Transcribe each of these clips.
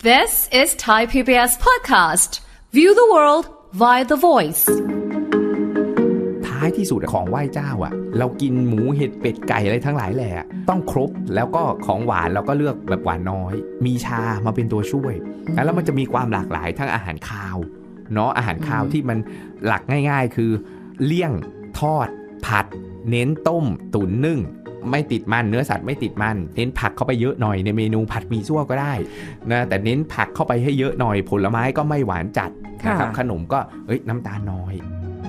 This is Thai PBS podcast. View the world via the voice. ท้ายที่สุดของไหว้เจ้าเรากินหมูเห็ดเป็ดไก่อะไรทั้งหลายแหละต้องครบแล้วก็ของหวานเราก็เลือกแบบหวานน้อยมีชามาเป็นตัวช่วยแล้วมันจะมีความหลากหลายทั้งอาหารคาวเนาะอาหารคาวที่มันหลักง่ายๆคือเลี่ยงทอดผัดเน้นต้มตุ๋นนึ่งไม่ติดมันเนื้อสัตว์ไม่ติดมันเน้นผักเข้าไปเยอะหน่อยในเมนูผัดหมี่ซั่วก็ได้นะแต่เน้นผักเข้าไปให้เยอะหน่อยผลไม้ก็ไม่หวานจัดนะครับขนมก็น้ำตาลน้อย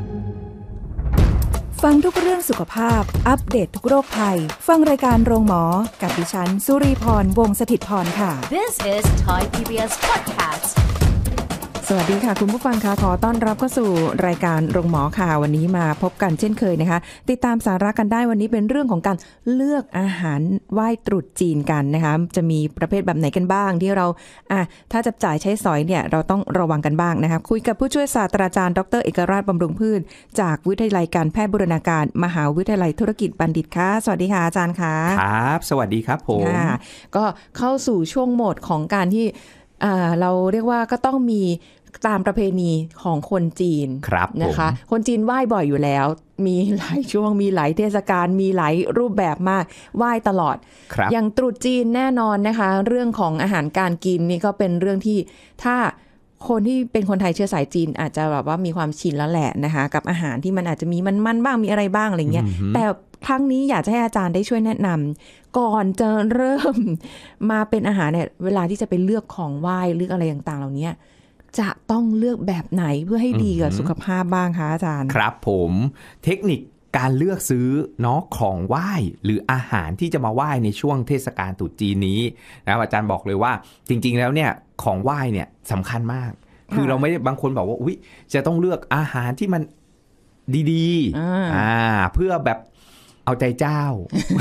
ฟังทุกเรื่องสุขภาพอัปเดต ทุกโรคภัยฟังรายการโรงหมอกับดิฉันสุรีพรวงศ์สถิตย์พรค่ะ This is Thai PBS podcast. สวัสดีค่ะคุณผู้ฟังค่ะขอต้อนรับเข้าสู่รายการโรงหมอค่ะวันนี้มาพบกันเช่นเคยนะคะติดตามสาระกันได้วันนี้เป็นเรื่องของการเลือกอาหารไหว้ตรุษจีนกันนะคะจะมีประเภทแบบไหนกันบ้างที่เราถ้าจับจ่ายใช้สอยเนี่ยเราต้องระวังกันบ้างนะคะคุยกับผู้ช่วยศาสตราจารย์ดร.เอกราชบำรุงพืชจากวิทยาลัยการแพทย์บูรณาการมหาวิทยาลัยธุรกิจบัณฑิตค่ะสวัสดีค่ะอาจารย์ค่ะครับสวัสดีครับผมก็เข้าสู่ช่วงโหมดของการที่เราเรียกว่าก็ต้องมีตามประเพณีของคนจีนนะคะคนจีนไหว้บ่อยอยู่แล้วมีหลายช่วงมีหลายเทศกาลมีหลายรูปแบบมากไหว้ตลอดอย่างตรุษจีนแน่นอนนะคะเรื่องของอาหารการกินนี่ก็เป็นเรื่องที่ถ้าคนที่เป็นคนไทยเชื้อสายจีนอาจจะแบบว่ามีความชินแล้วแหละนะคะกับอาหารที่มันอาจจะมีมันบ้างมีอะไรบ้างอะไรเงี้ยแต่ครั้งนี้อยากจะให้อาจารย์ได้ช่วยแนะนำก่อนจะเริ่มมาเป็นอาหารเนี่ยเวลาที่จะไปเลือกของไหว้เลือกอะไรต่างๆเหล่านี้จะต้องเลือกแบบไหนเพื่อให้ดีกับสุขภาพบ้างคะอาจารย์ครับผมเทคนิคการเลือกซื้อเนาะของไหว้หรืออาหารที่จะมาไหว้ในช่วงเทศกาลตรุษจีนนี้นะอาจารย์บอกเลยว่าจริงๆแล้วเนี่ยของไหว้เนี่ยสำคัญมากคือเราไม่ได้บางคนบอกว่าอุ๊ยจะต้องเลือกอาหารที่มันดีๆเพื่อแบบเอาใจเจ้า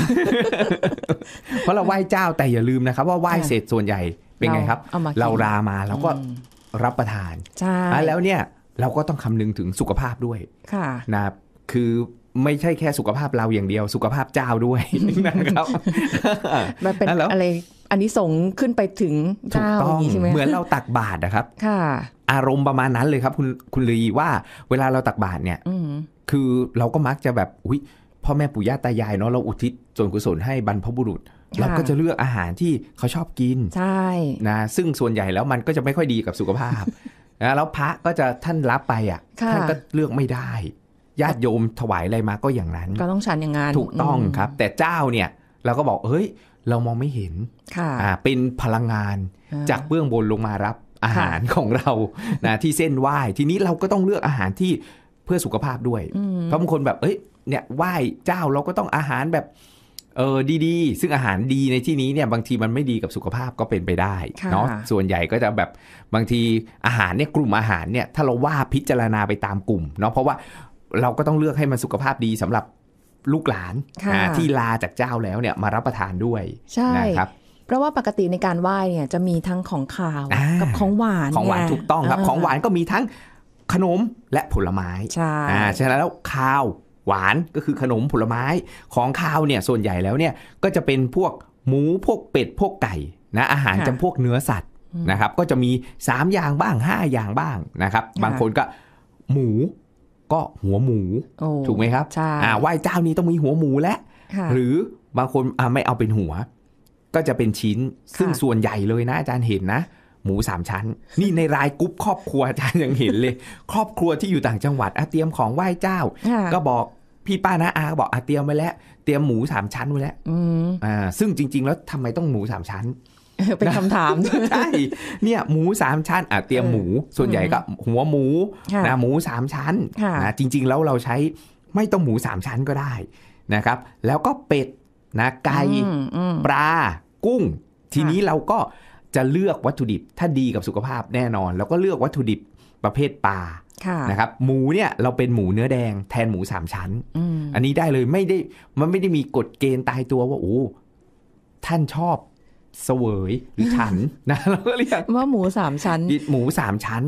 เพราะเราไหว้เจ้าแต่อย่าลืมนะครับว่าไหว้เสร็จส่วนใหญ่เป็นไงครับเรารามาแล้วก็รับประทานแล้วเนี่ยเราก็ต้องคำนึงถึงสุขภาพด้วยนะคือไม่ใช่แค่สุขภาพเราอย่างเดียวสุขภาพเจ้าด้วยนะครับมันเป็นอะไรอันนี้ส่งขึ้นไปถึงเจ้าอย่างนี้ใช่ไหมเหมือนเราตักบาตรนะครับอารมณ์ประมาณนั้นเลยครับคุณลีว่าเวลาเราตักบาตรเนี่ยคือเราก็มักจะแบบอุ๊ยพ่อแม่ปู่ย่าตายายเนาะเราอุทิศส่วนกุศลให้บรรพบุรุษเราก็จะเลือกอาหารที่เขาชอบกินใช่นะซึ่งส่วนใหญ่แล้วมันก็จะไม่ค่อยดีกับสุขภาพนะแล้วพระก็จะท่านรับไปท่านก็เลือกไม่ได้ญาติโยมถวายอะไรมาก็อย่างนั้นก็ต้องฉันอย่างนั้นถูกต้องครับแต่เจ้าเนี่ยเราก็บอกเฮ้ยเรามองไม่เห็นเป็นพลังงานจากเบื้องบนลงมารับอาหารของเรานะที่เส้นไหว้ทีนี้เราก็ต้องเลือกอาหารที่เพื่อสุขภาพด้วยเพราะบางคนแบบเนี่ยไหว้เจ้าเราก็ต้องอาหารแบบดีๆซึ่งอาหารดีในที่นี้เนี่ยบางทีมันไม่ดีกับสุขภาพก็เป็นไปได้เนาะส่วนใหญ่ก็จะแบบบางทีอาหารเนี่ยกลุ่มอาหารเนี่ยถ้าเราว่าพิจารณาไปตามกลุ่มเนาะเพราะว่าเราก็ต้องเลือกให้มันสุขภาพดีสำหรับลูกหลานที่ลาจากเจ้าแล้วเนี่ยมารับประทานด้วยนะครับเพราะว่าปกติในการไหว้เนี่ยจะมีทั้งของคาวกับของหวานถูกต้องครับของหวานก็มีทั้งขนมและผลไม้ฉะนั้นแล้วคาวหวานก็คือขนมผลไม้ของคาวเนี่ยส่วนใหญ่แล้วเนี่ยก็จะเป็นพวกหมูพวกเป็ดพวกไก่นะอาหารจำพวกเนื้อสัตว์นะครับก็จะมี3อย่างบ้าง5อย่างบ้างนะครับบางคนก็หมูก็หัวหมูถูกไหมครับไหว้เจ้านี้ต้องมีหัวหมูและหรือบางคนไม่เอาเป็นหัวก็จะเป็นชิ้นซึ่งส่วนใหญ่เลยนะอาจารย์เห็นนะหมู3ชั้นนี่ในรายกรุ๊ปครอบครัวอาจารย์ยังเห็นเลยครอบครัวที่อยู่ต่างจังหวัดเตรียมของไหว้เจ้าก็บอกพี่ป้าน้าอาบอกเตรียมไว้แล้วเตรียมหมู3ชั้นไว้แล้วซึ่งจริงๆแล้วทำไมต้องหมู3ชั้นเป็นคำถามใช่เนี่ยหมู3ชั้นเตรียมหมูส่วนใหญ่ก็หัวหมูนะหมู3ชั้นนะจริงๆแล้วเราใช้ไม่ต้องหมู3ชั้นก็ได้นะครับแล้วก็เป็ดนะไก่ปลากุ้งทีนี้เราก็จะเลือกวัตถุดิบถ้าดีกับสุขภาพแน่นอนแล้วก็เลือกวัตถุดิบประเภทปลานะครับหมูเนี่ยเราเป็นหมูเนื้อแดงแทนหมู3ชั้นอันนี้ได้เลยมันไม่ได้มีกฎเกณฑ์ตายตัวว่าท่านชอบเสวยหรือฉันนะเราก็เรียกว่าหมู3ชั้นหมู3ชั้น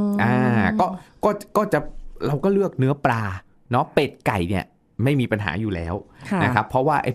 ก็จะเราก็เลือกเนื้อปลาเนาะเป็ดไก่เนี่ยไม่มีปัญหาอยู่แล้วนะครับเพราะว่าไอ้พวก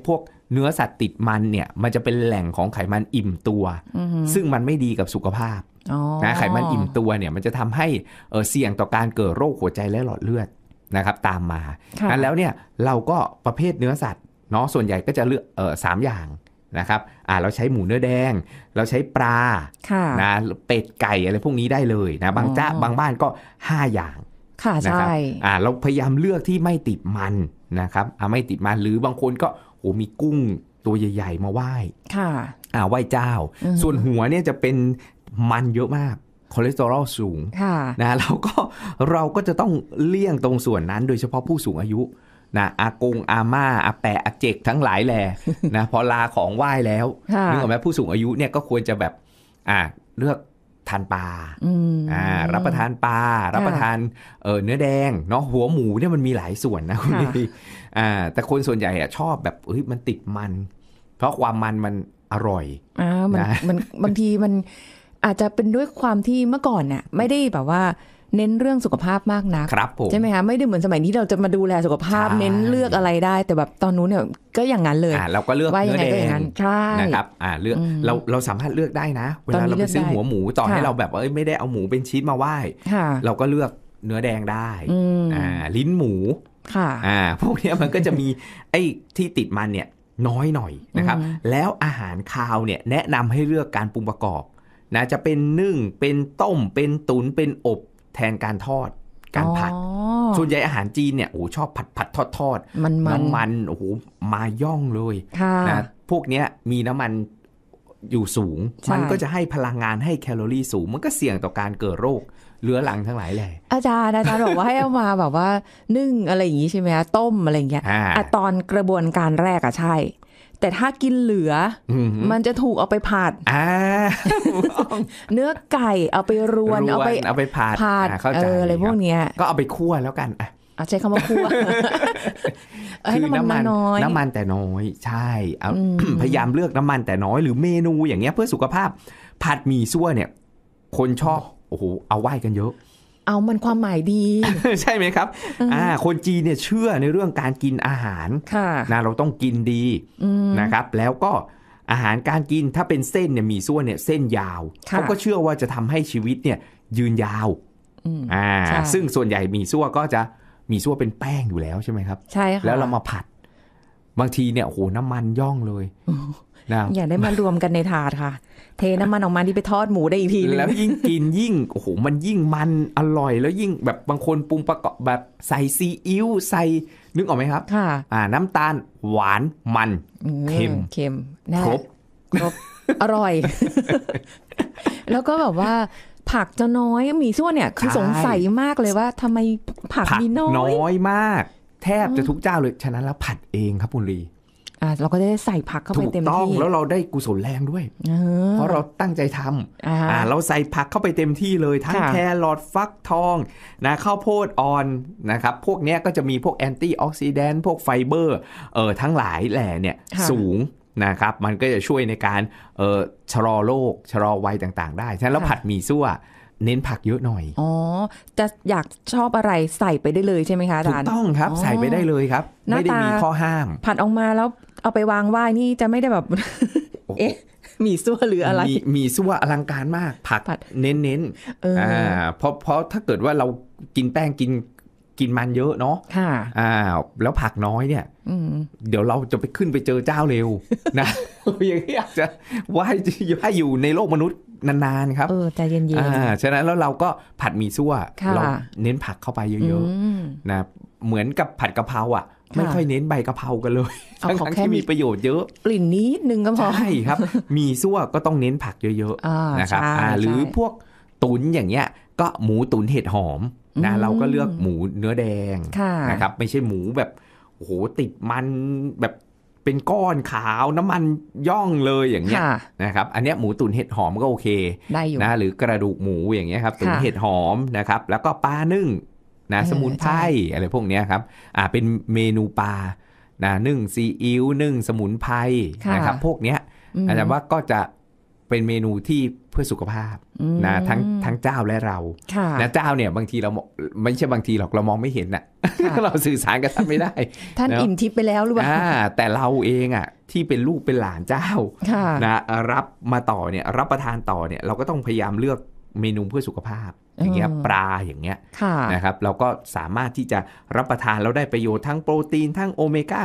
เนื้อสัตว์ติดมันเนี่ยมันจะเป็นแหล่งของไขมันอิ่มตัวซึ่งมันไม่ดีกับสุขภาพนะไขมันอิ่มตัวเนี่ยมันจะทำให้เสี่ยงต่อการเกิดโรคหัวใจและหลอดเลือดนะครับตามมางั้นแล้วเนี่ยเราก็ประเภทเนื้อสัตว์เนาะส่วนใหญ่ก็จะเลือก3อย่างนะครับเราใช้หมูเนื้อแดงเราใช้ปลานะเป็ดไก่อะไรพวกนี้ได้เลยนะบางบ้านก็5อย่างนะครับเราพยายามเลือกที่ไม่ติดมันนะครับไม่ติดมันหรือบางคนก็มีกุ้งตัวใหญ่ๆมาไหว้ไหว้เจ้าส่วนหัวเนี่ยจะเป็นมันเยอะมากคอเลสเตอรอลสูงนะเราก็จะต้องเลี่ยงตรงส่วนนั้นโดยเฉพาะผู้สูงอายุนะอากงอาม่าอาแปะอาเจกทั้งหลายแหละนะพอลาของไหว้แล้วนึกออกไหมผู้สูงอายุเนี่ยก็ควรจะแบบเลือกทานปลารับประทานปลารับประทานเนื้อแดงเนาะหัวหมูเนี่ยมันมีหลายส่วนนะคุณพี่แต่คนส่วนใหญ่ชอบแบบมันติดมันเพราะความมันอร่อยมันบางทีมันอาจจะเป็นด้วยความที่เมื่อก่อนเนี่ยไม่ได้แบบว่าเน้นเรื่องสุขภาพมากนักใช่ไหมคะไม่ได้เหมือนสมัยนี้เราจะมาดูแลสุขภาพเน้นเลือกอะไรได้แต่แบบตอนนู้นเนี่ยก็อย่างนั้นเลยเราก็เลือกเนื้อแดงนะครับเลือกเราสามารถเลือกได้นะเวลาเราไปซื้อหัวหมูต่อให้เราแบบไม่ได้เอาหมูเป็นชิ้นมาไหว้เราก็เลือกเนื้อแดงได้ลิ้นหมูพวกนี้มันก็จะมีไอ้ที่ติดมันเนี่ยน้อยหน่อยนะครับแล้วอาหารคาวเนี่ยแนะนำให้เลือกการปรุงประกอบนะจะเป็นนึ่งเป็นต้มเป็นตุ๋นเป็นอบแทนการทอดการผัดส่วนใหญ่อาหารจีนเนี่ยชอบผัดทอดน้ำมันมาย่องเลยนะพวกเนี้ยมีน้ำมันอยู่สูงมันก็จะให้พลังงานให้แคลอรี่สูงมันก็เสี่ยงต่อการเกิดโรคเรื้อรังทั้งหลายแหละอาจารย์บอกว่าให้เอามาแบบว่านึ่งอะไรอย่างงี้ใช่ไหมต้มอะไรอย่างเงี้ยตอนกระบวนการแรกใช่แต่ถ้ากินเหลือมันจะถูกเอาไปผัดเนื้อไก่เอาไปรวนเอาไปผัดอะไรพวกเนี้ยก็เอาไปคั่วแล้วกันใช้คำว่าคั่วคือน้ำมันแต่น้อยใช่พยายามเลือกน้ำมันแต่น้อยหรือเมนูอย่างเงี้ยเพื่อสุขภาพผัดหมี่ซั่วเนี่ยคนชอบเอาไหว้กันเยอะมันความหมายดีใช่ไหมครับคนจีนเนี่ยเชื่อในเรื่องการกินอาหารนะเราต้องกินดีนะครับแล้วก็อาหารการกินถ้าเป็นเส้นเนี่ยหมี่ซั่วเนี่ยเส้นยาวเขาก็เชื่อว่าจะทำให้ชีวิตเนี่ยยืนยาวซึ่งส่วนใหญ่หมี่ซั่วก็จะหมี่ซั่วเป็นแป้งอยู่แล้วใช่ไหมครับใช่ค่ะแล้วเรามาผัดบางทีเนี่ยน้ำมันย่องเลยอย่าได้มารวมกันในถาดค่ะเทน้ำมันออกมาที่ไปทอดหมูได้อีกทีแล้วยิ่งกินยิ่งมันยิ่งมันอร่อยแล้วยิ่งแบบบางคนปรุงประกอบแบบใส่ซีอิ๊วใส่นึกออกไหมครับน้ำตาลหวานมันเค็มครบอร่อย แล้วก็แบบว่าผักจะน้อยหมี่ซั่วเนี่ยคือสงสัยมากเลยว่าทำไมผักมีน้อยมากแทบจะทุกเจ้าเลยฉะนั้นแล้วผัดเองครับคุณลีเราก็ได้ใส่ผักเข้าไปเต็มที่ถูกต้องแล้วเราได้กุศลแรงด้วยเพราะเราตั้งใจทำเราใส่ผักเข้าไปเต็มที่เลยทั้งแครอทฟักทองนะข้าวโพดอ่อนนะครับพวกนี้ก็จะมีพวกแอนตี้ออกซิแดนต์พวกไฟเบอร์ทั้งหลายแหล่เนี่ยสูงนะครับมันก็จะช่วยในการชะลอโรคชะลอวัยต่างๆได้ฉะนั้นแล้วผัดหมี่ซั่วเน้นผักเยอะหน่อยจะอยากชอบอะไรใส่ไปได้เลยใช่ไหมคะอาจารย์ถูกต้องครับใส่ไปได้เลยครับไม่ได้มีข้อห้ามผัดออกมาแล้วเอาไปวางไหว้นี่จะไม่ได้แบบหมี่ซั่วหรืออะไรหมี่ซั่วอลังการมากผักเน้นเพราะถ้าเกิดว่าเรากินแป้งกินมันเยอะเนาะแล้วผักน้อยเนี่ยเดี๋ยวเราจะไปขึ้นไปเจอเจ้าเร็วนะอย่างนี้อยากจะให้อยู่ในโลกมนุษย์นานๆครับใจเย็นๆฉะนั้นแล้วเราก็ผัดหมี่ซั่วเราเน้นผักเข้าไปเยอะๆนะเหมือนกับผัดกะเพราไม่ค่อยเน้นใบกะเพรากันเลยทั้งที่มีประโยชน์เยอะกลิ่นนิดนึงก็พอใช่ครับหมี่ซั่วก็ต้องเน้นผักเยอะๆนะครับหรือพวกตุ๋นอย่างเงี้ยก็หมูตุ๋นเห็ดหอมนะเราก็เลือกหมูเนื้อแดงนะครับไม่ใช่หมูแบบติดมันแบบเป็นก้อนขาวน้ำมันย่องเลยอย่างเงี้ยนะครับอันเนี้ยหมูตุ๋นเห็ดหอมก็โอเคนะหรือกระดูกหมูอย่างเงี้ยครับตุ๋นเห็ดหอมนะครับแล้วก็ปลานึ่งนะสมุนไพรอะไรพวกเนี้ยครับเป็นเมนูปลานะนึ่งซีอิ๊วนึ่งสมุนไพรนะครับพวกเนี้ยอาจารย์ว่าก็จะเป็นเมนูที่พื่อสุขภาพนะทั้งเจ้าและเรานะเจ้าเนี่ยบางทีเราไม่ใช่บางทีหรอกเรามองไม่เห็นน่ะ เราสื่อสารกับท่านไม่ได้ท่านอิ่มทิพย์ไปแล้วหรือเปล่าแต่เราเองอ่ะที่เป็นลูกเป็นหลานเจ้านะรับมาต่อเนี่ยรับประทานต่อเนี่ยเราก็ต้องพยายามเลือกเมนูเพื่อสุขภาพอย่างเงี้ยปลาอย่างเงี้ยนะครับเราก็สามารถที่จะรับประทานแล้วได้ประโยชน์ทั้งโปรตีนทั้งโอเมก้า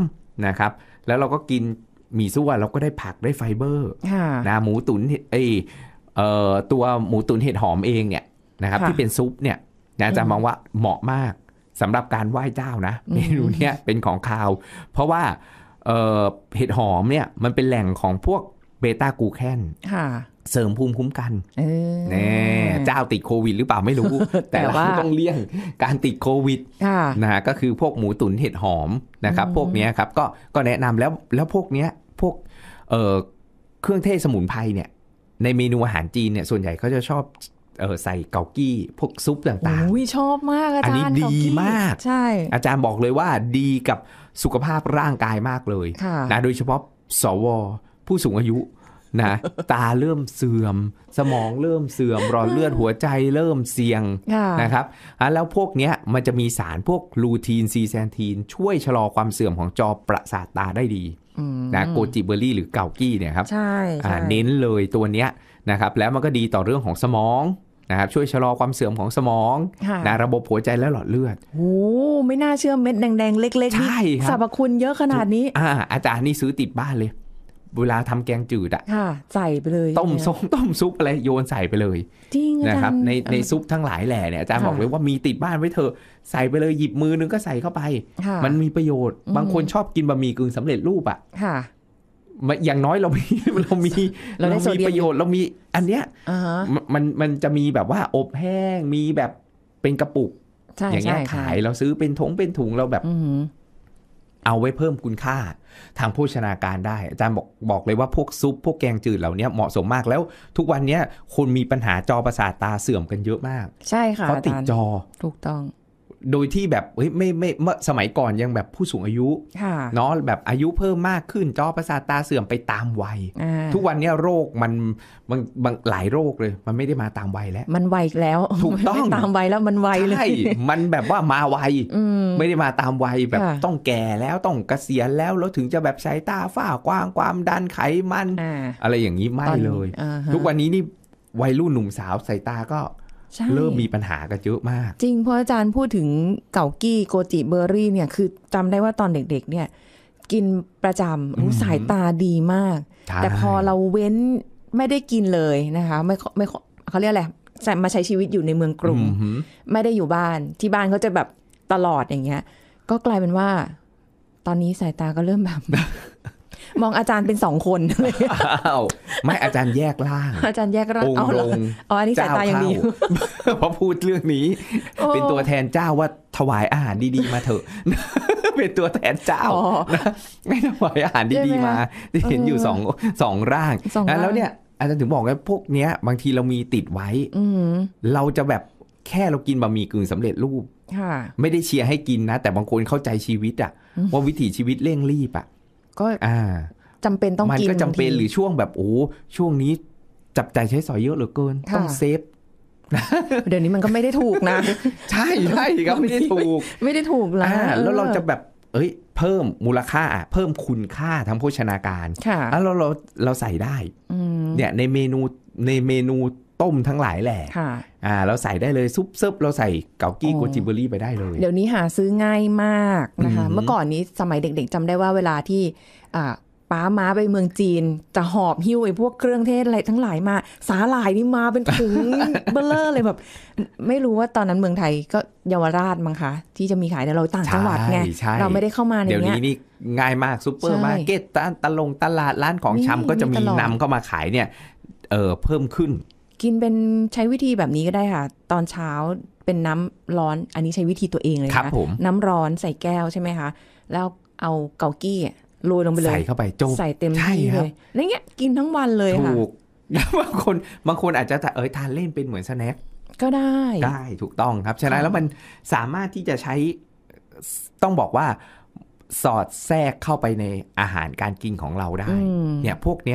3นะครับแล้วเราก็กินหมี่ซั่วเราก็ได้ผักได้ไฟเบอร์นะหมูตุ๋นตัวหมูตุ๋นเห็ดหอมเองเนี่ยนะครับที่เป็นซุปเนี่ยนะจะมองว่าเหมาะมากสำหรับการไหว้เจ้านะเมนูเนี้ยเป็นของคาวเพราะว่าเห็ดหอมเนี่ยมันเป็นแหล่งของพวกเบต้ากลูแคนเสริมภูมิคุ้มกันแน่เจ้าติดโควิดหรือเปล่าไม่รู้ แต่เราต้องเลี่ยงการติดโควิดนะฮะก็คือพวกหมูตุ๋นเห็ดหอมนะครับพวกนี้ครับก็แนะนำแล้วพวกเนี้ยพวกเครื่องเทศสมุนไพรเนี่ยในเมนูอาหารจีนเนี่ยส่วนใหญ่เขาจะชอบใส่เกากี้พวกซุปต่างๆโอ้ยชอบมากอาจารย์อันนี้ดีมากใช่อาจารย์บอกเลยว่าดีกับสุขภาพร่างกายมากเลยนะโดยเฉพาะสวผู้สูงอายุนะตาเริ่มเสื่อมสมองเริ่มเสื่อมหลอดเลือดหัวใจเริ่มเสี่ยงนะครับแล้วพวกเนี้ยมันจะมีสารพวกลูทีนซีแซนทีนช่วยชะลอความเสื่อมของจอประสาทตาได้ดีนะโกจิเบอร์รี่หรือเกากี้เนี่ยครับเน้นเลยตัวเนี้ยนะครับแล้วมันก็ดีต่อเรื่องของสมองนะครับช่วยชะลอความเสื่อมของสมองนะระบบหัวใจและหลอดเลือดโอ้ไม่น่าเชื่อเม็ดแดงๆเล็กๆนี่สรรพคุณเยอะขนาดนี้อาจารย์นี่ซื้อติดบ้านเลยเวลาทำแกงจืดใส่ไปเลยต้มซุปอะไรโยนใส่ไปเลยจริงนะครับในซุปทั้งหลายแหล่เนี่ยอาจารย์บอกเลยว่ามีติดบ้านไว้เถอะใส่ไปเลยหยิบมือนึงก็ใส่เข้าไปมันมีประโยชน์บางคนชอบกินบะหมี่กึ่งสำเร็จรูปอย่างน้อยเรามีประโยชน์เรามีอันเนี้ยมันจะมีแบบว่าอบแห้งมีแบบเป็นกระปุกอย่างเงี้ยขายเราซื้อเป็นถุงเราแบบเอาไว้เพิ่มคุณค่าทางโภชนาการได้อาจารย์บอกเลยว่าพวกซุปพวกแกงจืดเหล่านี้เหมาะสมมากแล้วทุกวันนี้คนมีปัญหาจอประสาทตาเสื่อมกันเยอะมากใช่ค่ะเพราะติดจอถูกต้องโดยที่แบบไม่เมื่อสมัยก่อนยังแบบผู้สูงอายุเนาะแบบอายุเพิ่มมากขึ้นจอประสาทตาเสื่อมไปตามวัยทุกวันนี้โรคมันหลายโรคเลยมันไม่ได้มาตามวัยแล้วมันไวแล้วถูกต้องตามวัยแล้วมันไวเลยใช่มันแบบว่ามาไวไม่ได้มาตามวัยแบบต้องแก่แล้วต้องเกษียณแล้วถึงจะแบบสายตาฝ้ากว้างความดันไขมันอะไรอย่างนี้ไม่เลยทุกวันนี้นี่วัยรุ่นหนุ่มสาวสายตาก็เริ่มมีปัญหากันเยอะมากจริงเพราะอาจารย์พูดถึงเกากี้โกจิเบอร์รี่เนี่ยคือจำได้ว่าตอนเด็กๆเนี่ยกินประจำสายตาดีมากแต่พอเราเว้นไม่ได้กินเลยนะคะไม่เขาเรียกอะไรมาใช้ชีวิตอยู่ในเมืองกรุงไม่ได้อยู่บ้านที่บ้านเขาจะแบบตลอดอย่างเงี้ยก็กลายเป็นว่าตอนนี้สายตาก็เริ่มแบบมองอาจารย์เป็น2คนเลยไม่อาจารย์แยกร่างอาจารย์แยกร่างอันนี้สายตาอย่างเดียวเพราะพูดเรื่องนี้เป็นตัวแทนเจ้าว่าถวายอาหารดีๆมาเถอะเป็นตัวแทนเจ้าไม่ถวายอาหารดีๆมาเห็นอยู่สองร่างแล้วเนี่ยอาจารย์ถึงบอกว่าพวกเนี้ยบางทีเรามีติดไว้เราจะแบบแค่เรากินบะหมี่กึ่งสำเร็จรูปไม่ได้เชียร์ให้กินนะแต่บางคนเข้าใจชีวิตอ่ะว่าวิถีชีวิตเร่งรีบอ่ะก็จำเป็นต้องกินมันก็จำเป็นหรือช่วงแบบช่วงนี้จับจ่ายใช้สอยเยอะเหลือเกินต้องเซฟเดี๋ยวนี้มันก็ไม่ได้ถูกนะใช่ครับไม่ได้ถูกแล้วเราจะแบบเพิ่มมูลค่าเพิ่มคุณค่าทางโภชนาการแล้วเราใส่ได้เนี่ยในเมนูต้มทั้งหลายแหละเราใส่ได้เลยซุปซึบเราใส่เกากี้โกจิเบอร์รี่ไปได้เลยเดี๋ยวนี้หาซื้อง่ายมากนะคะเมื่อก่อนนี้สมัยเด็กๆจำได้ว่าเวลาที่ป้าม้าไปเมืองจีนจะหอบหิ้วไอ้พวกเครื่องเทศอะไรทั้งหลายมาสาหร่ายนี่มาเป็นถุงเบลเลอร์เลยแบบไม่รู้ว่าตอนนั้นเมืองไทยก็เยาวราชมั้งคะที่จะมีขายแต่เราต่างจังหวัดไงเราไม่ได้เข้ามาในเดี๋ยวนี้นี่ง่ายมากซุปเปอร์มาร์เก็ตตลาดร้านของชำก็จะมีนำเข้ามาขายเนี่ยเพิ่มขึ้นกินเป็นใช้วิธีแบบนี้ก็ได้ค่ะตอนเช้าเป็นน้ำร้อนอันนี้ใช้วิธีตัวเองเลยนะน้ำร้อนใส่แก้วใช่ไหมคะแล้วเอาเกากี้โรยลงไปเลยใส่เข้าไปโจ๊กใส่เต็มที่เลยแล้วเงี้ยกินทั้งวันเลยค่ะถูกบางคนอาจจะทานเล่นเป็นเหมือนสแน็คก็ได้ถูกต้องครับฉะนั้นแล้วมันสามารถที่จะใช้ต้องบอกว่าสอดแทรกเข้าไปในอาหารการกินของเราได้เนี่ยพวกเนี้ย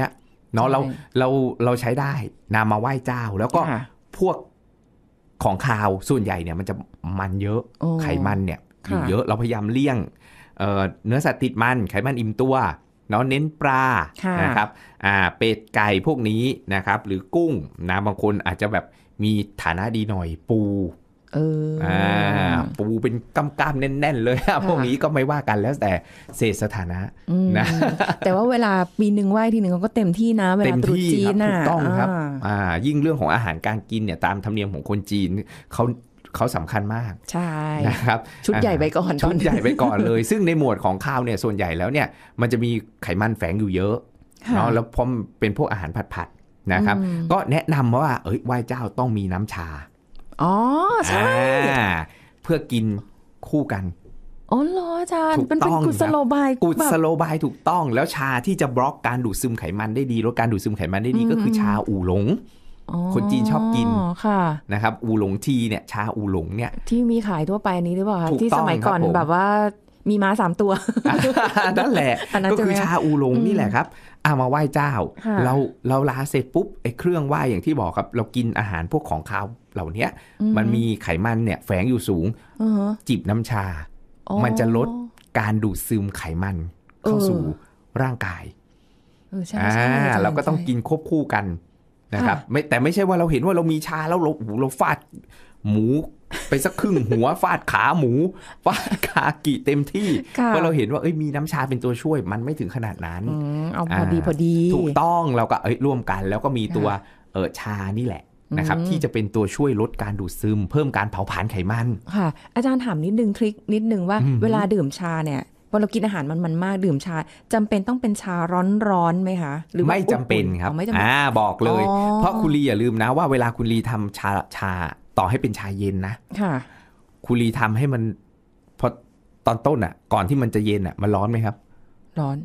เนาะเราใช้ได้นำมาไหว้เจ้าแล้วก็พวกของคาวส่วนใหญ่เนี่ยมันจะมันเยอะไขมันเนี่ยอยู่เยอะเราพยายามเลี่ยงเนื้อสัตว์ติดมันไขมันอิ่มตัวเนาะเน้นปลานะครับเป็ดไก่พวกนี้นะครับหรือกุ้งนะบางคนอาจจะแบบมีฐานะดีหน่อยปูปูเป็นกำๆแน่นๆเลยพวกนี้ก็ไม่ว่ากันแล้วแต่เศษสถานะนะแต่ว่าเวลาปีนึงไหว้ทีนึงก็เต็มที่นะเวลาตรุษจีนถูกต้องครับยิ่งเรื่องของอาหารการกินเนี่ยตามธรรมเนียมของคนจีนเขาสำคัญมากใช่นะครับชุดใหญ่ไปก่อนชุดใหญ่ไปก่อนเลยซึ่งในหมวดของข้าวเนี่ยส่วนใหญ่แล้วเนี่ยมันจะมีไขมันแฝงอยู่เยอะเนาะแล้วพอเป็นพวกอาหารผัดๆนะครับก็แนะนำว่าไหว้เจ้าต้องมีน้ำชาอ๋อใช่เพื่อกินคู่กันอ๋อเหรออาจารย์เป็นกุศโลบายถูกต้องแล้วชาที่จะบล็อกการดูดซึมไขมันได้ดีลดการดูดซึมไขมันได้ดีก็คือชาอู่หลงคนจีนชอบกินนะครับอู่หลงทีเนี่ยชาอู่หลงเนี่ยที่มีขายทั่วไปนี้หรือเปล่าคะที่สมัยก่อนแบบว่ามีม้า3ตัวนั่นแหละก็คือชาอู่หลงนี่แหละครับเอามาไหว้เจ้าเราลาเสร็จปุ๊บไอ้เครื่องไหว้อย่างที่บอกครับเรากินอาหารพวกของคาวเหล่านี้มันมีไขมันเนี่ยแฝงอยู่สูงจิบน้ำชามันจะลดการดูดซึมไขมันเข้าสู่ร่างกายเราก็ต้องกินควบคู่กันนะครับแต่ไม่ใช่ว่าเราเห็นว่าเรามีชาแล้วเราฟาดหมูไปสักครึ่งหัวฟาดขาหมูฟาดขากิเต็มที่เพราะเราเห็นว่ามีน้ำชาเป็นตัวช่วยมันไม่ถึงขนาดนั้นเอาพอดีถูกต้องเราก็ร่วมกันแล้วก็มีตัวชานี่แหละนะครับที่จะเป็นตัวช่วยลดการดูดซึมเพิ่มการเผาผลาญไขมันค่ะอาจารย์ถามนิดนึงทริคนิดนึงว่าเวลาดื่มชาเนี่ยพอเรากินอาหารมันมากดื่มชาจำเป็นต้องเป็นชาร้อนๆไหมคะหรือไม่จำเป็นครับบอกเลยเพราะคุณลีอย่าลืมนะว่าเวลาคุณลีทำชาต่อให้เป็นชาเย็นนะคุณลีทำให้มันพอตอนต้นอ่ะก่อนที่มันจะเย็นอ่ะมันร้อนไหมครับร้อน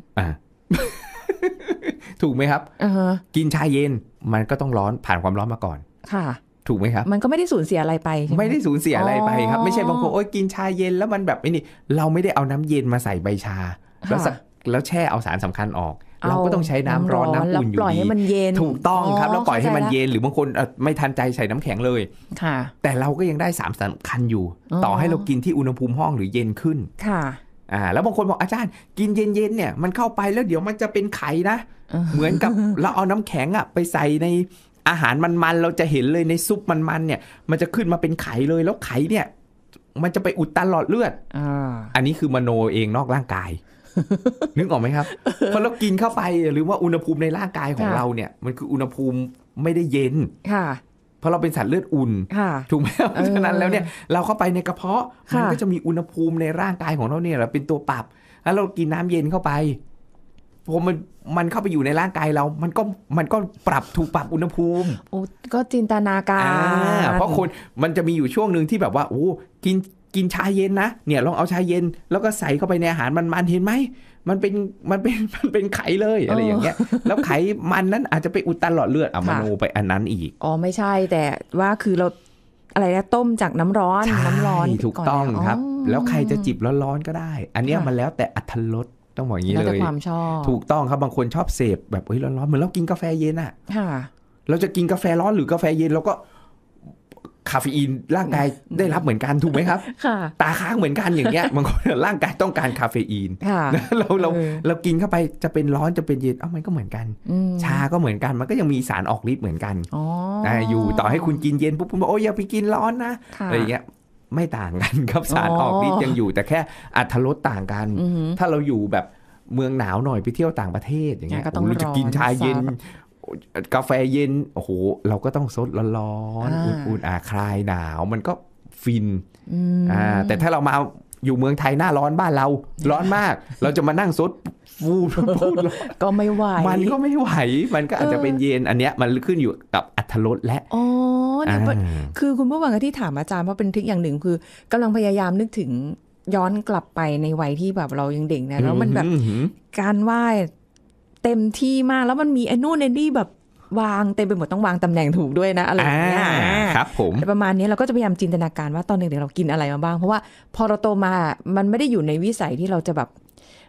ถูกไหมครับกินชาเย็นมันก็ต้องร้อนผ่านความร้อนมาก่อนค่ะถูกไหมครับมันก็ไม่ได้สูญเสียอะไรไปใช่ไหมไม่ได้สูญเสียอะไรไปครับไม่ใช่บางคนกินชาเย็นแล้วมันแบบนี่เราไม่ได้เอาน้ำเย็นมาใส่ใบชาแล้วแช่เอาสารสำคัญออกเราก็ต้องใช้น้ำร้อนน้ำอุ่นอยู่ดีปล่อยให้มันเย็นถูกต้องครับแล้วปล่อยให้มันเย็นหรือบางคนไม่ทันใจใส่น้ำแข็งเลยแต่เราก็ยังได้สารสำคัญอยู่ต่อให้เรากินที่อุณหภูมิห้องหรือเย็นขึ้นแล้วบางคนบอกอาจารย์กินเย็นๆเนี่ยมันเข้าไปแล้วเดี๋ยวมันจะเป็นไข่นะเหมือนกับเราเอาน้ำแข็งไปใส่ในอาหารมันเราจะเห็นเลยในซุปมันเนี่ยมันจะขึ้นมาเป็นไข่เลยแล้วไข่เนี่ยมันจะไปอุดตันหลอดเลือดอันนี้คือมโนเองนอกร่างกายนึกออกไหมครับพอเรากินเข้าไปหรือว่าอุณหภูมิในร่างกายของเราเนี่ยมันคืออุณหภูมิไม่ได้เย็นเพราะเราเป็นสัตว์เลือดอุ่นถูกไหมเพราะฉะนั้นแล้วเนี่ยเราเข้าไปในกระเพาะมันก็จะมีอุณหภูมิในร่างกายของเราเนี่ยเป็นตัวปรับแล้วเรากินน้ำเย็นเข้าไปพอมันเข้าไปอยู่ในร่างกายเรามันก็ถูกปรับอุณหภูมิก็จินตนาการเพราะคนมันจะมีอยู่ช่วงนึงที่แบบว่ากินชาเย็นนะเนี่ยลองเอาชาเย็นแล้วก็ใส่เข้าไปในอาหารมันเห็นไหมมันเป็นไขเลยอะไรอย่างเงี้ยแล้วไขมันนั้นอาจจะไปอุดตันหลอดเลือดมโนไปอันนั้นอีกไม่ใช่แต่ว่าคือเราอะไรนะต้มจากน้ำร้อนถูกต้องครับแล้วใครจะจิบร้อนๆก็ได้อันนี้มันแล้วแต่อรรถรสต้องบอกอย่างนี้เลยความชอบถูกต้องครับบางคนชอบเสพแบบร้อนๆเหมือนเรากินกาแฟเย็นอ่ะเราจะกินกาแฟร้อนหรือกาแฟเย็นเราก็คาเฟอีนร่างกายได้รับเหมือนกันถูกไหมครับตาค้างเหมือนกันอย่างเงี้ยบางคนร่างกายต้องการคาเฟอีนเรากินเข้าไปจะเป็นร้อนจะเป็นเย็นมันก็เหมือนกันชาก็เหมือนกันมันก็ยังมีสารออกฤทธิ์เหมือนกันอยู่ต่อให้คุณกินเย็นปุ๊บคุณบอกอย่าไปกินร้อนนะอะไรอย่างเงี้ยไม่ต่างกันครับสารออกฤทธิ์ยังอยู่แต่แค่อรรถรสต่างกันถ้าเราอยู่แบบเมืองหนาวหน่อยไปเที่ยวต่างประเทศอย่างเงี้ยเราจะกินชาเย็นกาแฟเย็นโอ้โหเราก็ต้องซดร้อนๆอุ่นๆคลายหนาวมันก็ฟินแต่ถ้าเรามาอยู่เมืองไทยหน้าร้อนบ้านเราร้อนมากเราจะมานั่งซดฟูดก็ไม่ไหวมันก็ไม่ไหวมันก็อาจจะเป็นเย็นอันเนี้ยมันขึ้นอยู่กับอรรถรสและเนี่ยคือคุณผู้ฟังที่ถามอาจารย์เพราะเป็นทริคอย่างหนึ่งคือกำลังพยายามนึกถึงย้อนกลับไปในวัยที่แบบเรายังเด็กนะแล้วมันแบบการไหว้เต็มที่มากแล้วมันมีไอ้นู่นไอ้นี่แบบวางเต็มไปหมดต้องวางตำแหน่งถูกด้วยนะอะไรอย่างเงี้ยครับผมประมาณนี้เราก็จะพยายามจินตนาการว่าตอนเด็กๆเรากินอะไรมาบ้างเพราะว่าพอเราโตมามันไม่ได้อยู่ในวิสัยที่เราจะแบบ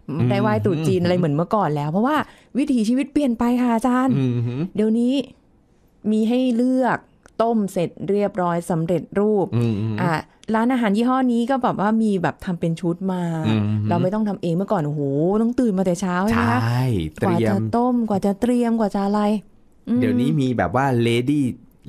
ได้ไหว้ตรุษจีนอะไรเหมือนเมื่อก่อนแล้วเพราะว่าวิถีชีวิตเปลี่ยนไปค่ะอาจารย์เดี๋ยวนี้มีให้เลือกต้มเสร็จเรียบร้อยสำเร็จรูปร้านอาหารยี่ห้อนี้ก็แบบว่ามีแบบทำเป็นชุดมาเราไม่ต้องทำเองเมื่อก่อนโอ้โหต้องตื่นมาแต่เช้าใช่ไหมคะกว่าจะต้มกว่าจะเตรียมกว่าจะอะไรเดี๋ยวนี้มีแบบว่า lady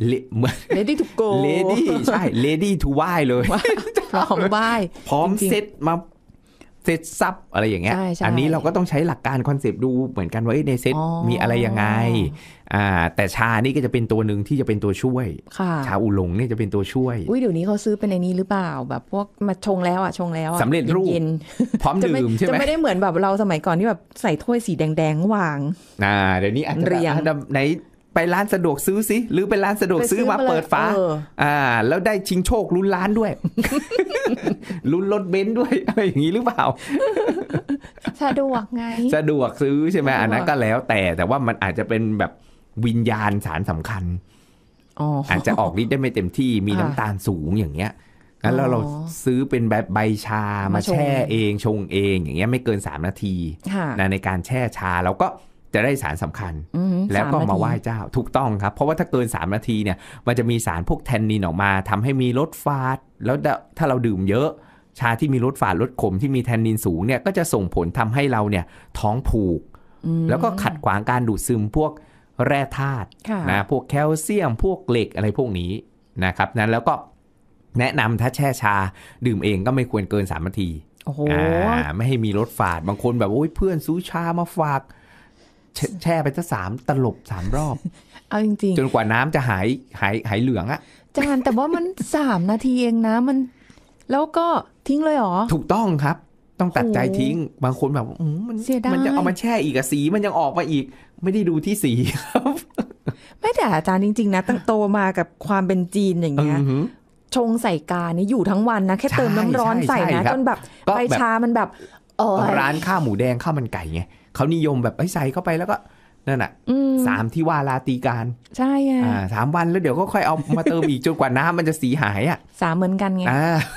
to go lady ใช่ lady to ไหว้เลยพร้อมไหว้พร้อมเซตมาเซตซับอะไรอย่างเงี้ยอันนี้เราก็ต้องใช้หลักการคอนเซปต์ดูเหมือนกันว่าในเซตมีอะไรยังไงแต่ชานี่ก็จะเป็นตัวหนึ่งที่จะเป็นตัวช่วยชาอูหลงเนี่ยจะเป็นตัวช่วยเดี๋ยวนี้เขาซื้อเป็นในนี้หรือเปล่าแบบพวกมาชงแล้วสำเร็จรูปพร้อมดื่มใช่ไหมจะไม่ได้เหมือนแบบเราสมัยก่อนที่แบบใส่ถ้วยสีแดงๆวางเดี๋ยวนี้อาจจะไหนไปร้านสะดวกซื้อสิหรือเป็นร้านสะดวกซื้อมาเปิดฝาแล้วได้ชิงโชคลุ้นล้านด้วย ลุ้นรถเบนซ์ด้วยอะไรอย่างนี้หรือเปล่าสะดวกไงสะดวกซื้อใช่ไหมอันนั้นก็แล้วแต่ว่ามันอาจจะเป็นแบบวิญญาณสารสำคัญอาจจะออกฤทธิ์ได้ไม่เต็มที่มีน้ำตาลสูงอย่างเงี้ยงั้นแล้วเราซื้อเป็นแบบใบชามาแช่เองชงเองอย่างเงี้ยไม่เกิน3 นาทีในการแช่ชาเราก็จะได้สารสำคัญแล้วก็มาไหว้เจ้าถูกต้องครับเพราะว่าถ้าเกิน3 นาทีเนี่ยมันจะมีสารพวกแทนนินออกมาทำให้มีรสฝาดแล้วถ้าเราดื่มเยอะชาที่มีรสฝาดรสขมที่มีแทนนินสูงเนี่ยก็จะส่งผลทำให้เราเนี่ยท้องผูกแล้วก็ขัดขวางการดูดซึมพวกแร่ธาตุนะพวกแคลเซียมพวกเหล็กอะไรพวกนี้นะครับนั้นแล้วก็แนะนำถ้าแช่ชาดื่มเองก็ไม่ควรเกิน3 นาทีไม่ให้มีรสฝาดบางคนแบบโอ้ยเพื่อนซื้อชามาฝากแช่ไปตั้ง3 ตลบ3 รอบเอาจริงๆจนกว่าน้ำจะหายเหลืองอะจานแต่ว่ามัน3 นาทีเองนะมันแล้วก็ทิ้งเลยหรอถูกต้องครับต้องตัดใจทิ้งบางคนแบบมันจะเอามาแช่อีกสีมันยังออกมาอีกไม่ได้ดูที่สีครับไม่แต่อาจารย์จริงๆนะตั้งโตมากับความเป็นจีนอย่างเงี้ยชงใส่กานี่อยู่ทั้งวันนะแค่เติมน้ำร้อนใส่นะจนแบบใบชามันแบบร้านข้าวหมูแดงข้าวมันไก่ไงเขานิยมแบบใส่เข้าไปแล้วก็นั่นน่ะ3 ที่ว่าลาตีการใช่ไง 3 วันแล้วเดี๋ยวก็ค่อยเอามาเติมอีกจนกว่าน้ำมันจะสีหาย 3เหมือนกันไง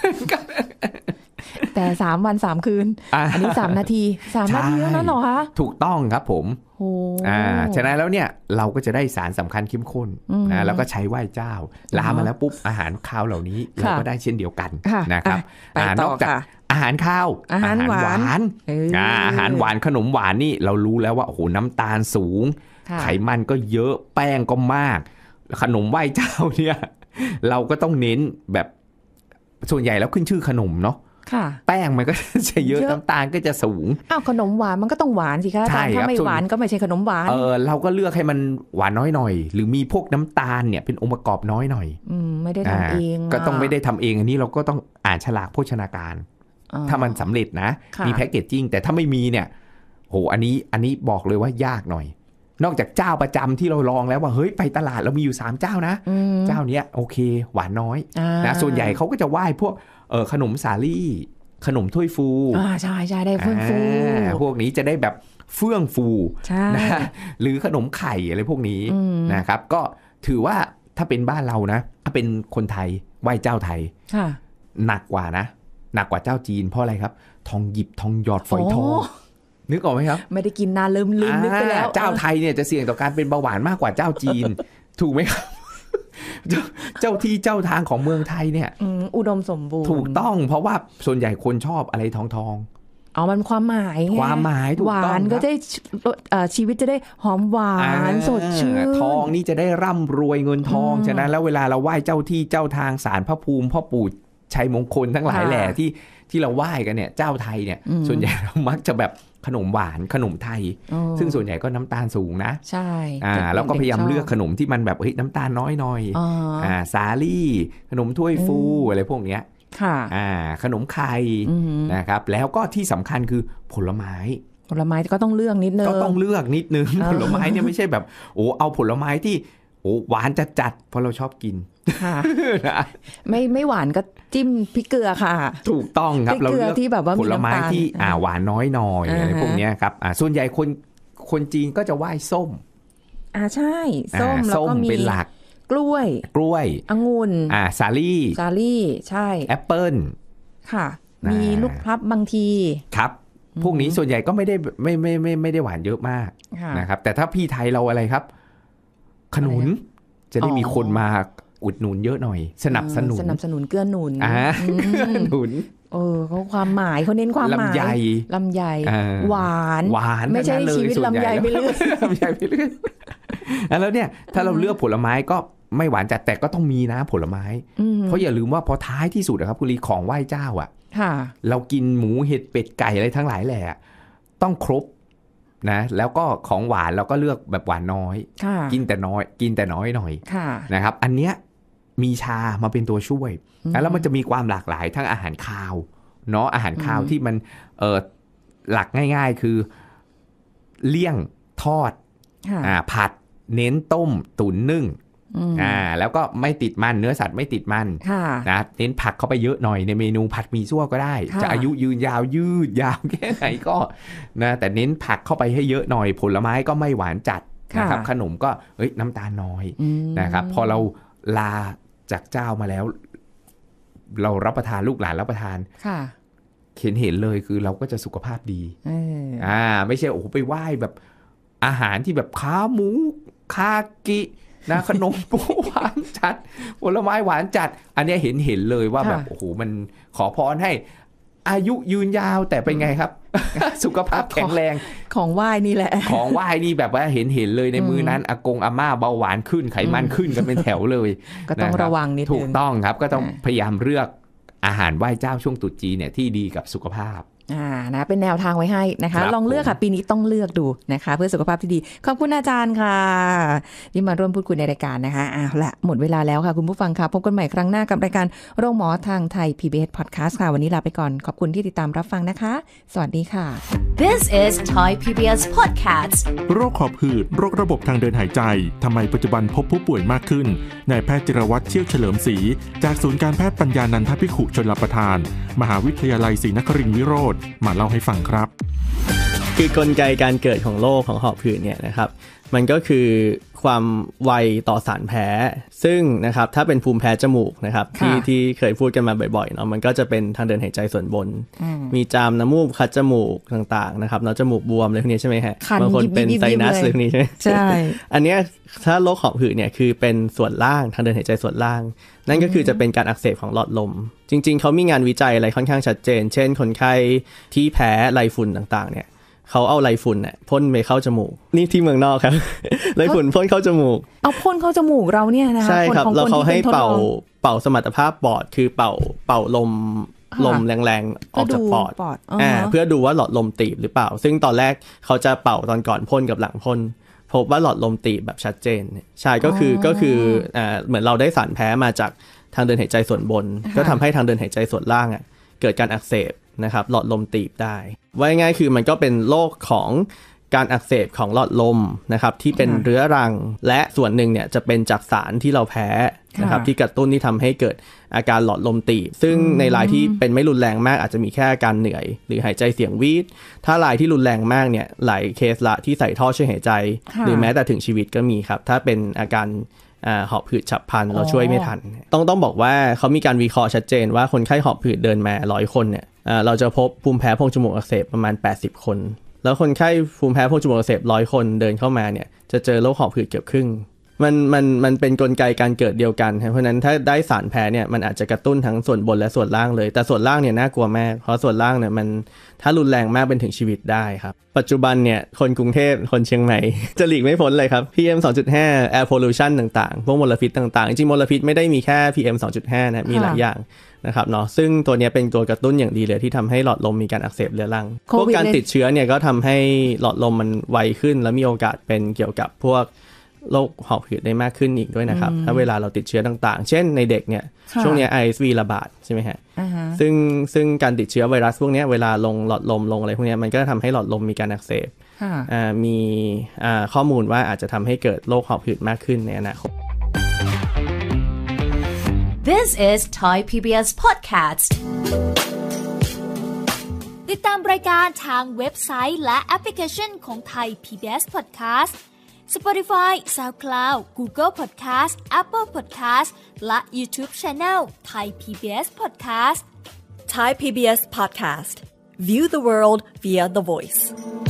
แต่3 วัน 3 คืนอันนี้3 นาที3 นาทีแล้วนั่นหรอคะถูกต้องครับผมฉะนั้นแล้วเนี่ยเราก็จะได้สารสำคัญเข้มข้นนะแล้วก็ใช้ไหว้เจ้าลามาแล้วปุ๊บอาหารข้าวเหล่านี้เราก็ได้เช่นเดียวกันนะครับนอกจากอาหารข้าวอาหารหวานอาหารหวานขนมหวานนี่เรารู้แล้วว่าโอ้โหน้ำตาลสูงไขมันก็เยอะแป้งก็มากขนมไหว้เจ้าเนี่ยเราก็ต้องเน้นแบบส่วนใหญ่แล้วขึ้นชื่อขนมเนาะแป้งมันก็จะเยอะน้ำตาลก็จะสูงขนมหวานมันก็ต้องหวานสิคะถ้าไม่หวานก็ไม่ใช่ขนมหวานเราก็เลือกให้มันหวานน้อยหน่อยหรือมีพวกน้ำตาลเนี่ยเป็นองค์ประกอบน้อยหน่อยไม่ได้ทำเองก็ต้องไม่ได้ทำเองอันนี้เราก็ต้องอ่านฉลากโภชนาการถ้ามันสำเร็จนะมีแพ็กเกจจิ้งแต่ถ้าไม่มีเนี่ยโหอันนี้บอกเลยว่ายากหน่อยนอกจากเจ้าประจำที่เราลองแล้วว่าเฮ้ยไปตลาดเรามีอยู่3 เจ้านะเจ้าเนี้ยโอเคหวานน้อยนะส่วนใหญ่เขาก็จะไหว้พวกขนมสาลี่ขนมถ้วยฟูใช่ใช่ได้เฟื่องฟูพวกนี้จะได้แบบเฟื่องฟูนะหรือขนมไข่อะไรพวกนี้นะครับก็ถือว่าถ้าเป็นบ้านเรานะถ้าเป็นคนไทยไหว้เจ้าไทยหนักกว่านะหนักกว่าเจ้าจีนเพราะอะไรครับทองหยิบทองหยอดฝอยทองนึกออกไหมครับไม่ได้กินนานลืมนึกไปแล้วเจ้าไทยเนี่ยจะเสี่ยงต่อการเป็นเบาหวานมากกว่าเจ้าจีนถูกไหมครับเจ้าที่เจ้าทางของเมืองไทยเนี่ยอุดมสมบูรณ์ถูกต้องเพราะว่าส่วนใหญ่คนชอบอะไรทองมันความหมายถูกต้องหวานก็ได้ชีวิตจะได้หอมหวานสดชื่นทองนี่จะได้ร่ำรวยเงินทองฉะนั้นแล้วเวลาเราไหว้เจ้าที่เจ้าทางศาลพระภูมิพ่อปู่ชัยมงคลทั้งหลายแหล่ที่เราไหว้กันเนี่ยเจ้าไทยเนี่ยส่วนใหญ่เรามักจะแบบขนมหวานขนมไทยซึ่งส่วนใหญ่ก็น้ำตาลสูงนะใช่แล้วก็พยายามเลือกขนมที่มันแบบน้ำตาลน้อยหน่อยสาลี่ขนมถ้วยฟูอะไรพวกเนี้ยขนมไข่นะครับแล้วก็ที่สำคัญคือผลไม้ก็ต้องเลือกนิดนึงผลไม้เนี่ยไม่ใช่แบบเอาผลไม้ที่หวานจัดเพราะเราชอบกินไม่หวานก็จิ้มพริกเกลือค่ะถูกต้องครับเราเลือกที่แบบว่าผลไม้ที่หวานน้อยหน่อยอะไรพวกนี้ครับส่วนใหญ่คนจีนก็จะไหว้ส้มใช่ส้มแล้วก็มีเป็นหลักกล้วยองุ่นสาลี่ใช่แอปเปิ้ลค่ะมีลูกพลับบางทีครับพวกนี้ส่วนใหญ่ก็ไม่ได้หวานเยอะมากนะครับแต่ถ้าพี่ไทยเราอะไรครับขนุนจะได้มีคนมาอุดหนุนเยอะหน่อยสนับสนุนเกื้อหนุนหนุนเขาความหมายเขาเน้นความหมายลำไยหวานไม่ใช่ชีวิตลำไยไปเรื่อยแล้วเนี่ยถ้าเราเลือกผลไม้ก็ไม่หวานจัดแต่ก็ต้องมีนะผลไม้เพราะอย่าลืมว่าพอท้ายที่สุดนะครับคุณลีของไหว้เจ้าอ่ะเรากินหมูเห็ดเป็ดไก่อะไรทั้งหลายแหละต้องครบนะแล้วก็ของหวานเราก็เลือกแบบหวานน้อยกินแต่น้อยหน่อยนะครับอันเนี้ยมีชามาเป็นตัวช่วยแล้วมันจะมีความหลากหลายทั้งอาหารคาวเนาะอาหารคาวที่มันหลักง่ายๆคือเลี่ยงทอดผัดเน้นต้มตุ๋นนึ่งแล้วก็ไม่ติดมันเนื้อสัตว์ไม่ติดมันนะเน้นผักเข้าไปเยอะหน่อยในเมนูผัดหมี่ซั่วก็ได้จะอายุยืนยาวยืดยาวแค่ไหนก็นะแต่เน้นผักเข้าไปให้เยอะหน่อยผลไม้ก็ไม่หวานจัดนะครับขนมก็น้ำตาลน้อยนะครับพอเราลาจากเจ้ามาแล้วเรารับประทานลูกหลานรับประทานเห็นเลยคือเราก็จะสุขภาพดีไม่ใช่โอ้โหไปไหว้แบบอาหารที่แบบขาหมูคากินะขนมปูหวานจัดผลไม้หวานจัดอันนี้เห็นเลยว่าแบบโอ้โหมันขอพรให้อายุยืนยาวแต่เป็นไงครับ สุขภาพแข็งแรงของไหว้นี่แหละของไหว้นี่แบบว่าเห็นเลยในมือนั้นอากงอาม่าเบาหวานขึ้นไขมันขึ้นกันเป็นแถวเลยก็ต้องระวังนิดนึงถูกต้องครับก็ต้องพยายามเลือกอาหารไหว้เจ้าช่วงตรุษจีนเนี่ยที่ดีกับสุขภาพนะเป็นแนวทางไว้ให้นะคะลองเลือกค่ะปีนี้ต้องเลือกดูนะคะเพื่อสุขภาพที่ดีขอบคุณอาจารย์ค่ะที่มาร่วมพูดคุยในรายการนะคะละหมดเวลาแล้วค่ะคุณผู้ฟังค่ะพบกันใหม่ครั้งหน้ากับรายการโรงหมอทางไทย PBS Podcast ค่ะวันนี้ลาไปก่อนขอบคุณที่ติดตามรับฟังนะคะสวัสดีค่ะ This is Thai PBS Podcast โรคหอบหืดโรคระบบทางเดินหายใจทำไมปัจจุบันพบผู้ป่วยมากขึ้นนายแพทย์จิรวัตรเชี่ยวเฉลิมศรีจากศูนย์การแพทย์ปัญญานันทภิกขุชลประทานมหาวิทยาลัยศรีนครินทร์วิโรธมาเล่าให้ฟังครับคือกลไกการเกิดของโรคของหอบหืดเนี่ยนะครับมันก็คือความไวต่อสารแพ้ซึ่งนะครับถ้าเป็นภูมิแพ้จมูกนะครับที่เคยพูดกันมาบ่อยๆเนาะมันก็จะเป็นทางเดินหายใจส่วนบนมีจามน้ำมูกคัดจมูกต่างๆนะครับเนาะจมูกบวมอะไรพวกนี้ใช่ไหมฮะบางคนเป็นไซนัสอะไรพวกนี้ใช่ไหมใช่อันเนี้ยถ้าโรคหอบหืดเนี่ยคือเป็นส่วนล่างทางเดินหายใจส่วนล่างนั่นก็คือจะเป็นการอักเสบของหลอดลมจริงๆเขามีงานวิจัยอะไรค่อนข้างชัดเจนเช่นคนไข้ที่แพ้ไรฝุ่นต่างๆเนี่ยเขาเอาไรฝุ่นเนี่ยพ่นไปเข้าจมูกนี่ที่เมืองนอกครับไรฝุ่นพ่นเข้าจมูกเอาพ่นเข้าจมูกเราเนี่ยนะคะใช่ครับแล้วเขาให้เป่าสมรรถภาพปอดคือเป่าลมแรงๆออกจากปอดเพื่อดูว่าหลอดลมตีบหรือเปล่าซึ่งตอนแรกเขาจะเป่าตอนก่อนพ่นกับหลังพ่นพบว่าหลอดลมตีบแบบชัดเจนใช่ก็คือเหมือนเราได้สารแพ้มาจากทางเดินหายใจส่วนบนก็ทำให้ทางเดินหายใจส่วนล่างเกิดการอักเสบนะครับหลอดลมตีบได้ว่าง่ายคือมันก็เป็นโรคของการอักเสบของหลอดลมนะครับที่เป็นเรื้อรังและส่วนหนึ่งเนี่ยจะเป็นจากสารที่เราแพ้นะครับที่กระตุ้นที่ทำให้เกิดอาการหลอดลมตีบซึ่งในรายที่เป็นไม่รุนแรงมากอาจจะมีแค่อาการเหนื่อยหรือหายใจเสียงวีดถ้ารายที่รุนแรงมากเนี่ยหลายเคสละที่ใส่ท่อช่วยหายใจหรือแม้แต่ถึงชีวิตก็มีครับถ้าเป็นอาการหอบหืดฉับพลันเราช่วยไม่ทันต้องบอกว่าเขามีการวิเคราะห์ชัดเจนว่าคนไข้หอบหืดเดินมา100คนเนี่ยเราจะพบภูมิแพ้โพรงจมูกอักเสบประมาณ80คนแล้วคนไข้ภูมิแพ้โพรงจมูกอักเสบ100คนเดินเข้ามาเนี่ยจะเจอโรคหอบหืดเกือบครึ่งมันเป็นกลไกการเกิดเดียวกันเพราะนั้นถ้าได้สารแพ้เนี่ยมันอาจจะกระตุ้นทั้งส่วนบนและส่วนล่างเลยแต่ส่วนล่างเนี่ยน่ากลัวมากเพราะส่วนล่างเนี่ยมันถ้ารุนแรงมากเป็นถึงชีวิตได้ครับปัจจุบันเนี่ยคนกรุงเทพคนเชียงใหม่จะหลีกไม่พ้นเลยครับ PM 2.5 Air Pollution ต่างๆพวกมลพิษต่างๆจริงๆมลพิษไม่ได้มีแค่ PM 2.5 นะมีหลายอย่างนะครับเนาะซึ่งตัวนี้เป็นตัวกระตุ้นอย่างดีเลยที่ทำให้หลอดลมมีการอักเสบเรื้อรังพวกการติดเชื้อเนี่ยก็ทำให้หลอดลมมันไวขึ้นและมีโอกาสเป็นเกี่ยวกับพวกโรคหอบหืดได้มากขึ้นอีกด้วยนะครับถ้าเวลาเราติดเชื้อต่างๆเช่นในเด็กเนี่ยช่วงนี้ RSV ระบาดใช่ไหมฮะซึ่งการติดเชื้อไวรัสพวกนี้เวลาลงหลอดลมลงอะไรพวกนี้มันก็ทำให้หลอดลมมีการอักเสบมีข้อมูลว่าอาจจะทำให้เกิดโรคหอบหืดมากขึ้นในอนาคต This is Thai PBS Podcast ติดตามรายการทางเว็บไซต์และแอปพลิเคชันของ Thai PBS Podcast Spotify, SoundCloud, Google Podcast, Apple Podcast และ YouTube Channel Thai PBS Podcast Thai PBS Podcast View the world via the voice